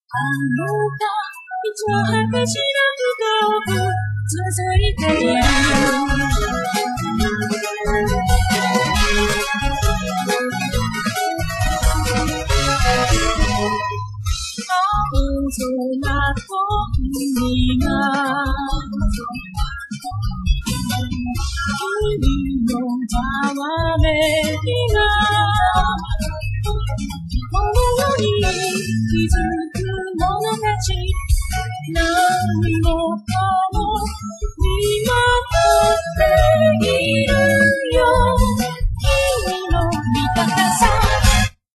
果てしなく遠く続いている青空と君が君のざわめきがこの世に気づく者たち何も